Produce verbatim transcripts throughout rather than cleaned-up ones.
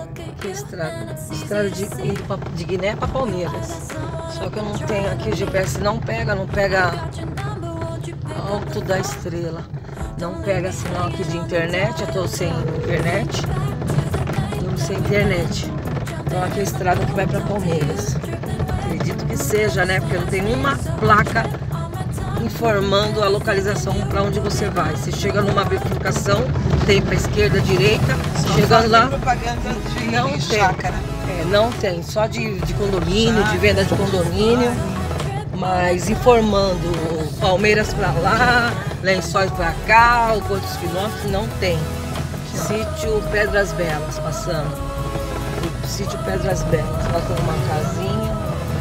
Aqui é a estrada. Estrada de, indo pra, de Guiné para Palmeiras. Só que eu não tenho aqui, o G P S não pega, não pega Alto da Estrela. Não pega sinal aqui de internet, eu tô sem internet. Tô sem internet. Então aqui é a estrada que vai para Palmeiras. Acredito que seja, né? Porque não tem uma placa informando a localização para onde você vai. Você chega numa bifurcação, tem para esquerda, direita, Só chegando lá, propaganda de não tem. chácara. É, não tem, só de, de condomínio, de venda de condomínio, mas informando Palmeiras para lá, Lençóis para cá, quantos quilômetros, não tem. Sítio Pedras Belas, passando. O sítio Pedras Belas, lá tem uma casinha.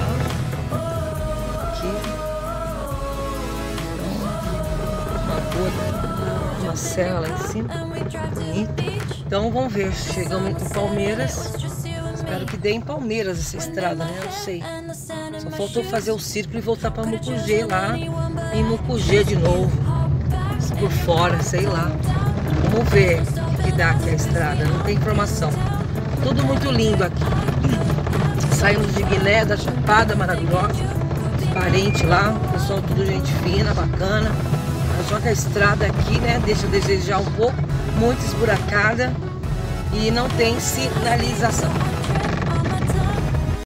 Uma serra lá em cima, bonita. Então vamos ver, chegamos em Palmeiras. Espero que dê em Palmeiras essa estrada, né? Eu sei. Só faltou fazer o círculo e voltar para Mucugê lá em Mucugê de novo. Por fora, sei lá. Vamos ver o que dá aqui a estrada. Não tem informação. Tudo muito lindo aqui. Saímos de Guiné, da Chapada, maravilhosa. Parente lá, pessoal, tudo gente fina, bacana. Só que a estrada aqui, né, deixa a desejar um pouco, muito esburacada e não tem sinalização.